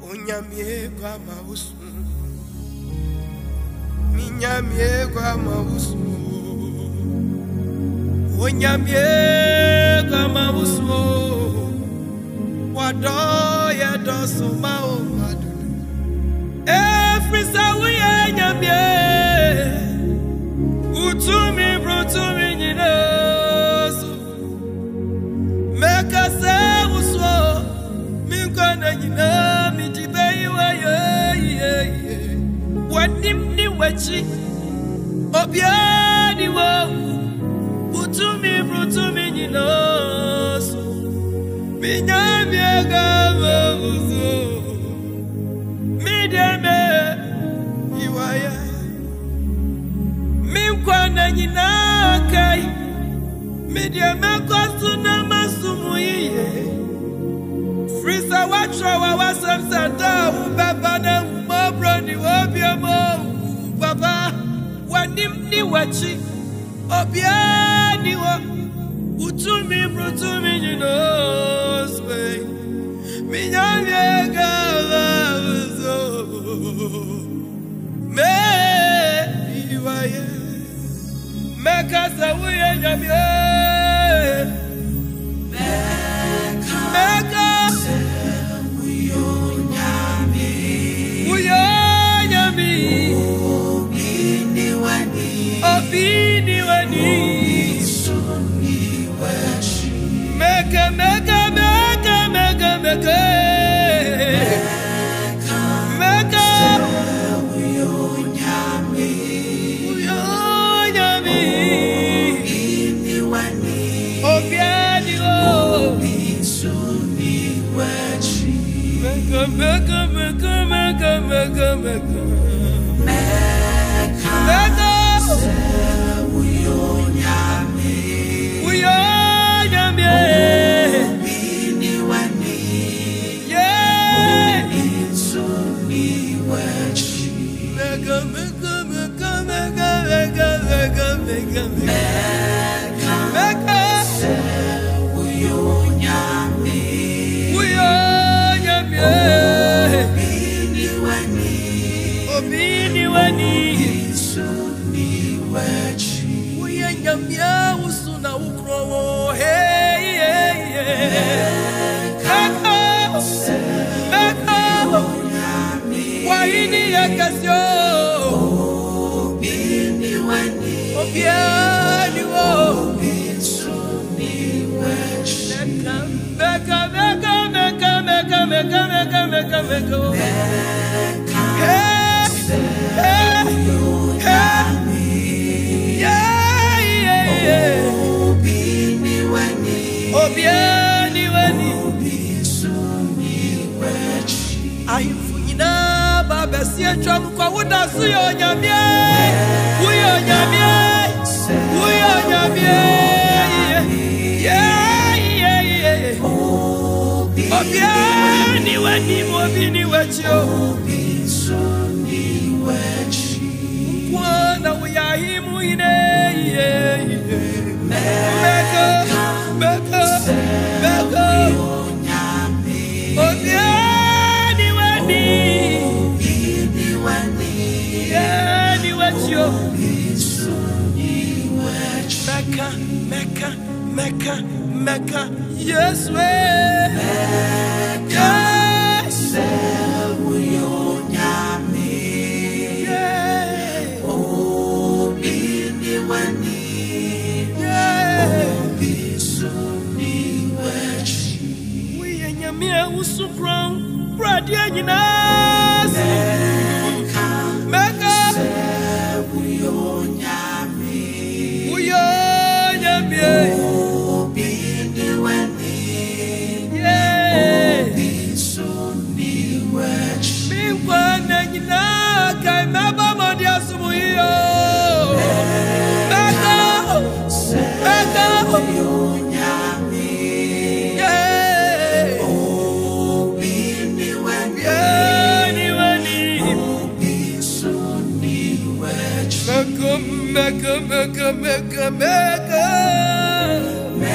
Onyamie kwa mausu Minyamie kwa mausu Onyamie kwa mausu Wadoye dosu mao madudu Efrisa uye nyamie Utumi brutumi nyinesu Mekase uswo Minkwana nyina mitibeiwe ye Wadim ni wachi Obiani wa Utumi brutumi nyinesu Minyamie gama uzo Mideme Iwaya Minkwana nyina kai Mideme kosu na masumu iye Frisa wachwa wa wasamsanda Ubaba na umobroni Obiamo Baba Wanimni wachi Obiani wa Utumi brutumi nyinoswe Minyamie gama uzo Me Iwaye Mekasa uye nyamie Meka Uyo nyami Obini wani Suni washi Meka Meka Uyo nyami Obini wani Obiani o Suni washi Meka Uyo nyami Obini wani Suni washi Meka Uyo nyami Obini wani Suni wachi Uye nyamia usuna ukrowo Hey Meka Wahini ya kasyo Obini wani Obiani wo Suni wachi Meka Obiani wani Suni wachi Ahifunyina babesie chwamu kwa wuda suyo nyamie Uyo nyamie Obiani wachi Suni wachi Mwana uyahimu ine Meka Obiani wani Suni wachi Meka Yes we Uyo nyami Obini wani Suni wachi Uye nyamie usukron Bradia nyinas Meka Uyo nyami Obini wani Suni wachi Minkwana nyina Kai meba modi asumu iyo Meka Uyo nyami Obini wani Suni wachi Meka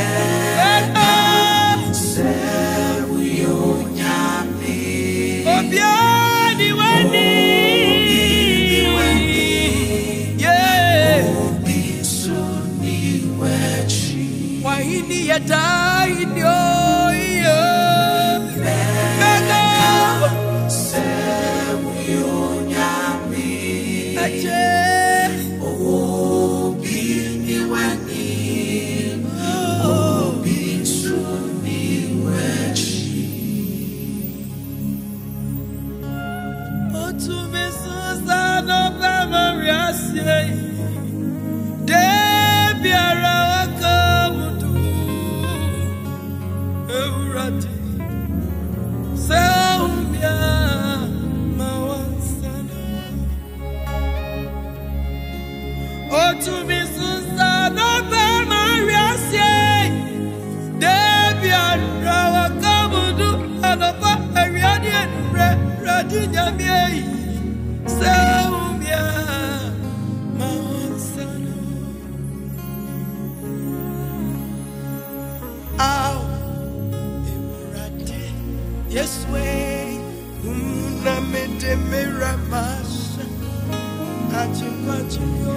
Uyo nyami Yes, way, una mente me ramasa, achimachio.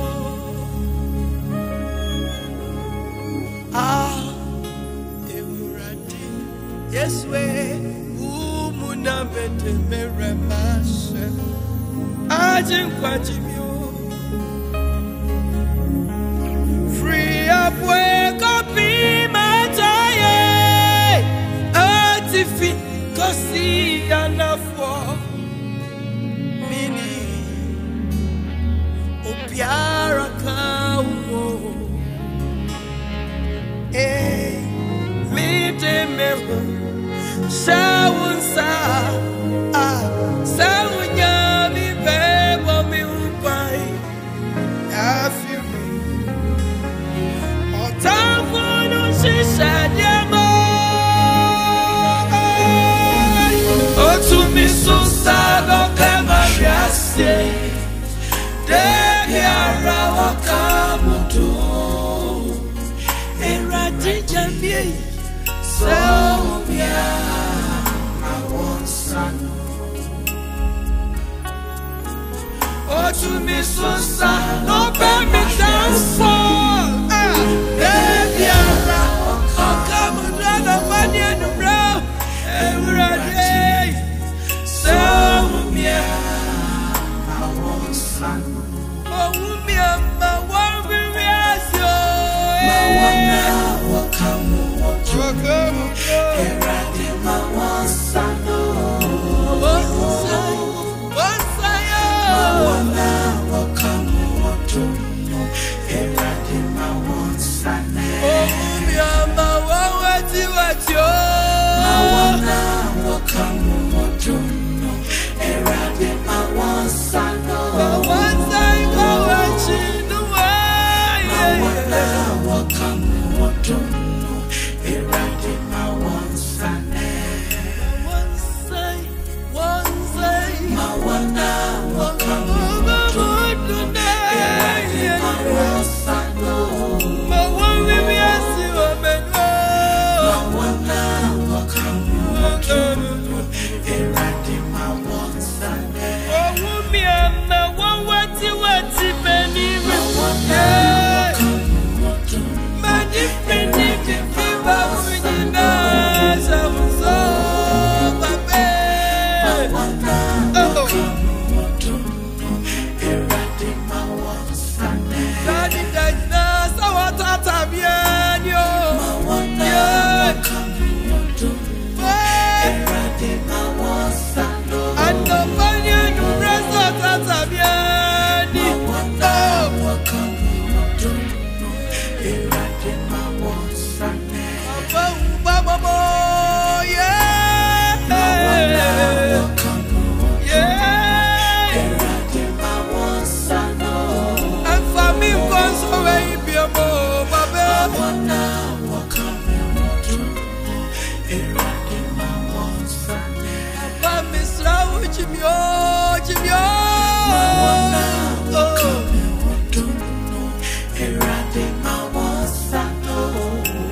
Emurati. Yes, way, una mente me ramasa, achimachio. Free up, wake up, be my time. Kosi anafo mini obiara kawo mi de meho shawunsa sawunya mi bebo mi upai afi otafunu shishademo to me so sad of them I say they are our to Eradija me so I want son. Oh to me so sad no me dance for they are our no money and brown Eradija.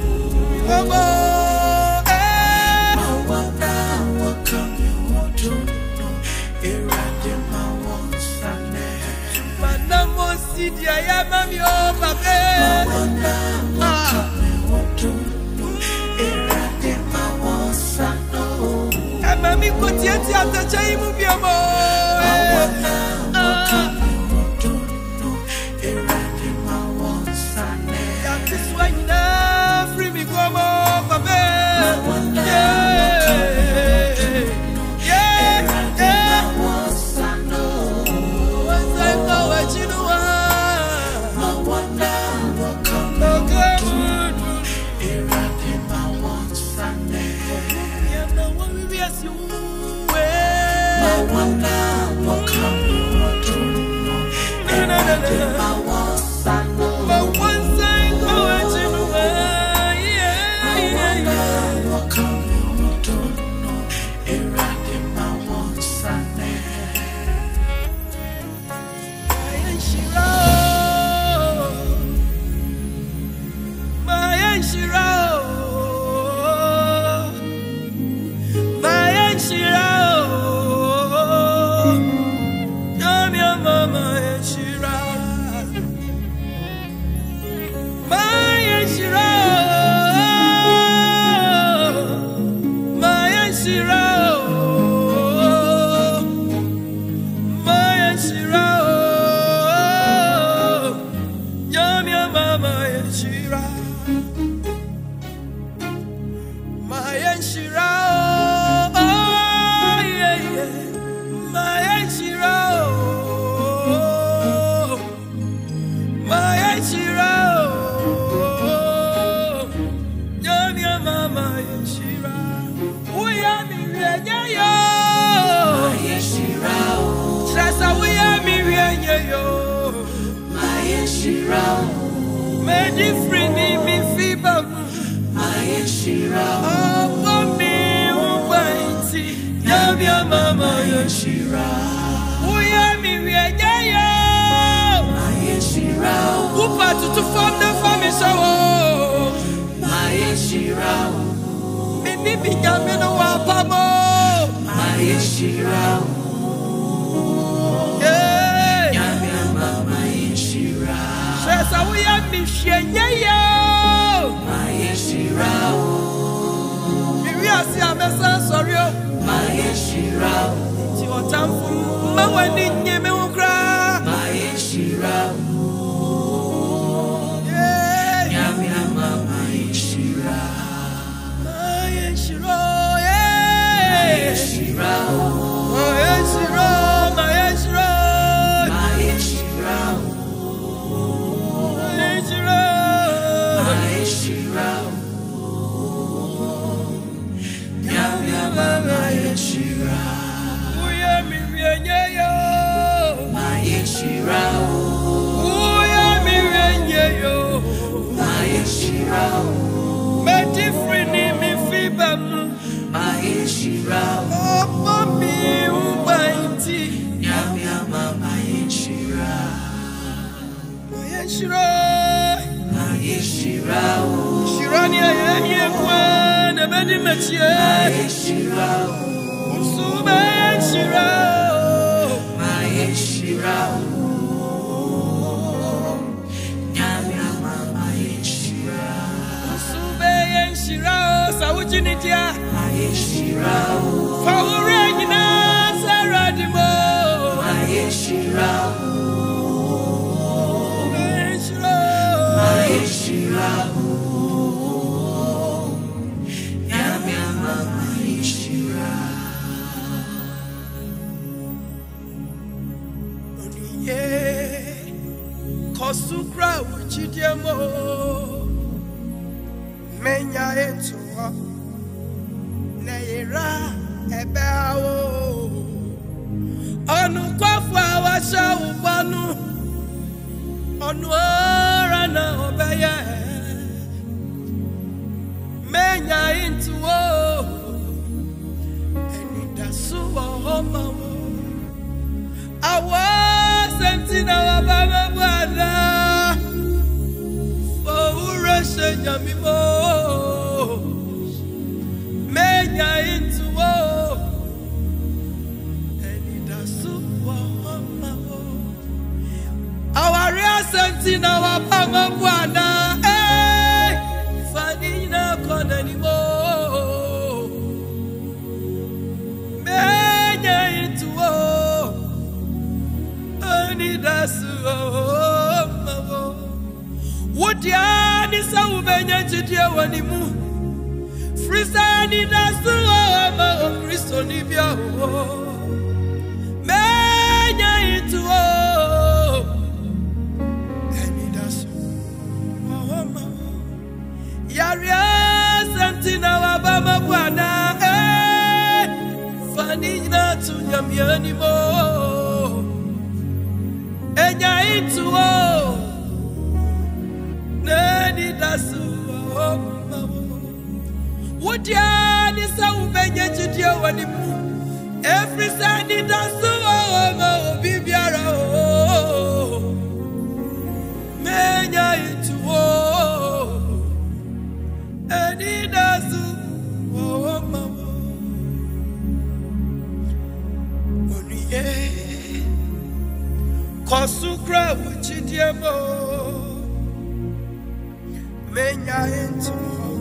To Santina Wapama Wana, Fanina Conanimo, Menya into Anidasu, what Yan is so many Judia Wanimu, Frisani Dasu, Christo Nibia, Menya into Yaria Santina Wabama Wana, Fanina to Yamianimo, Enya into Nani Dasu, what yan is so many to deal with him? Every Sunday Dasu, Bibiara, Menya into Anidasu, oh, mama. Oniye, Kosukra, Wichidiamo, Menya into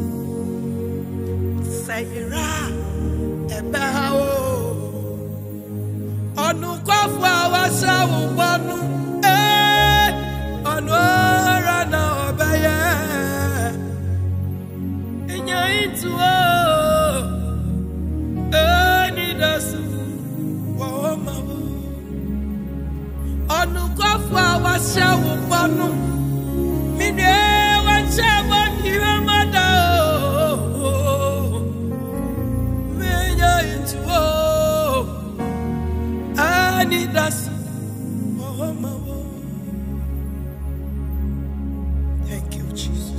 Sayra, Ebao, Onukwafa, Washawu, Wanu, Onwara, na Obaya. Into Anidasu, oh mama. Onukwafa washawu panu, mine wachawa niwe mada. Menya into Anidasu, oh mama. Thank you, Jesus.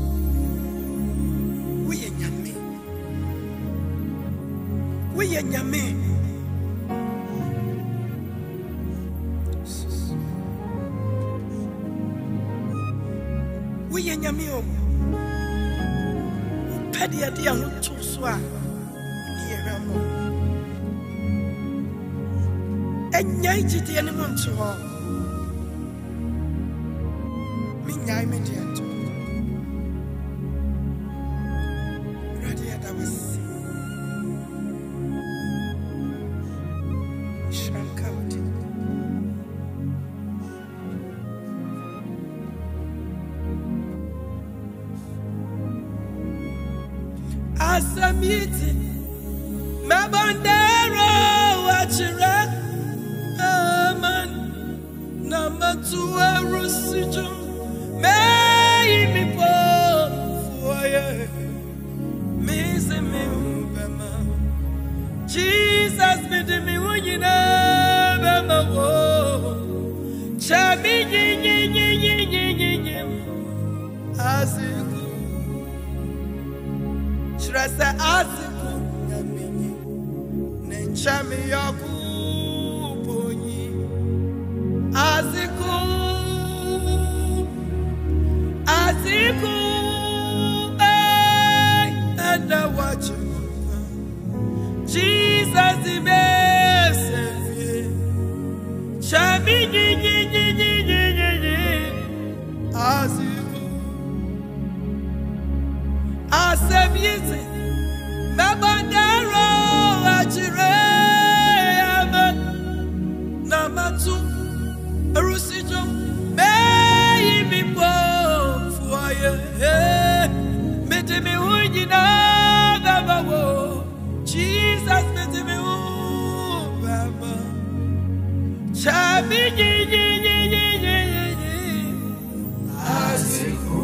We are Nyame. We are Nyame. Pedia dia no tuswa. Nieramo. Enyai jiti ene monto ho. Mi nyai me dia to. Radia da was. Asamiti, Mabandero, Wachira, Aman, Namatu, Rusijo, May me pour for you, Miss me, Jesus, made me when you never know, Chami, as Rasa asiku nyamini nenchami yaku ponyi asiku anda wachu Jesus imesevye chami asiku asemize Mabandero Achire Namatu Rusijo May me born for you Mete me unina Baba Jesus mete me Baba Chami Asiku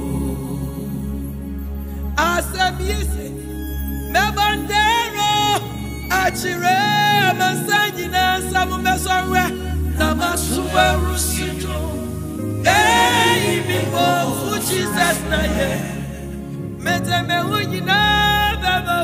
Asamiese Mabandero Achire Masangina Samumesowe Namasuwe Rusijo Hey Bimbo Jesus na ye Mete me unina Baba